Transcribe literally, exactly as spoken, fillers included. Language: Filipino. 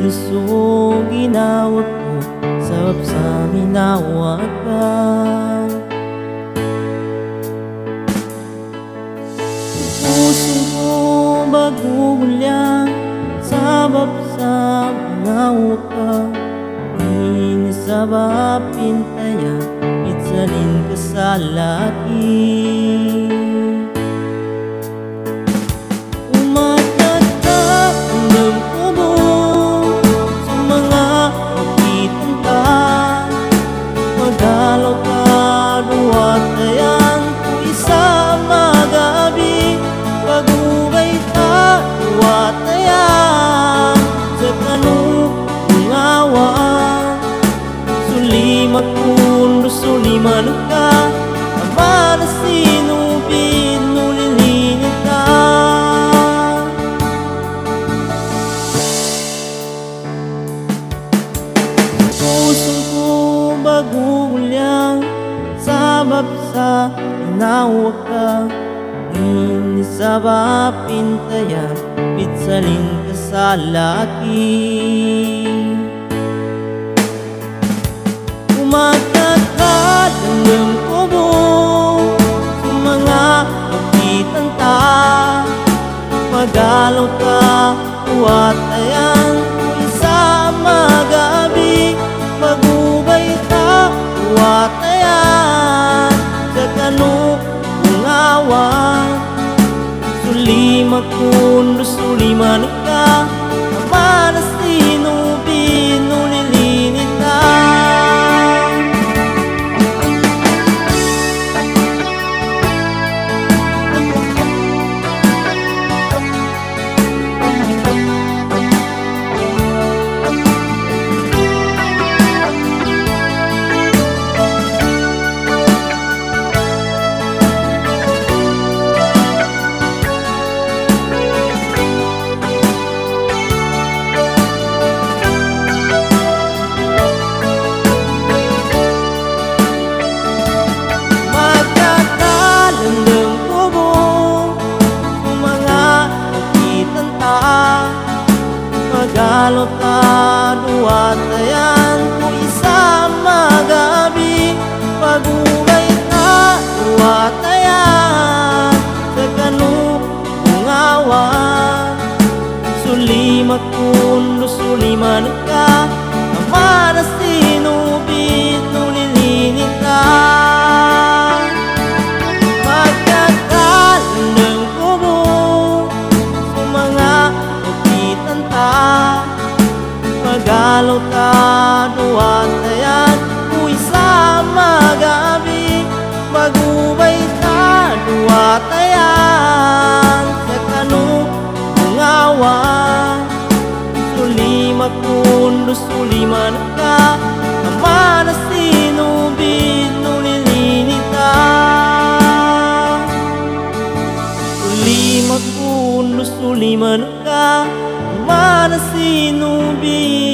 Iluso ginawat mo sabab sa minawat ka. Puso ko bagulyang sabab sa minawat ka. Inisabab pintaya itsalin ka sa laki. Makundo suliman ka amana sinubid nulilinit ka. Pusong ko bagulyang sabab sa inawa ka. Inisabab pintaya pitsalin ka sa laki. Magkakalanggam ko mo sa mga kapitan ta. Magalaw ka uwatayan ko isa magabi. Magubay ta uwatayan sa kanuk ungawan. Sulimat kundo suliman ka amana sinubid nulilinit ka. Magalaw ka duwatayan ko isa magabi. Pagubay ka duwatayan sa kanuk ungawan. Sulimat kundo suliman ka amana sinubid nulilinit ka. Magkakalandang ko mo sa mga kapitan ta. Magalaw ka duwatayan ko isa magabi. Magubay ka duwatayan sa kanuk ungawan. Sulimat kundo suliman ka amana sinubid nulilinit ka. Sulimat kundo suliman ka amana sinubid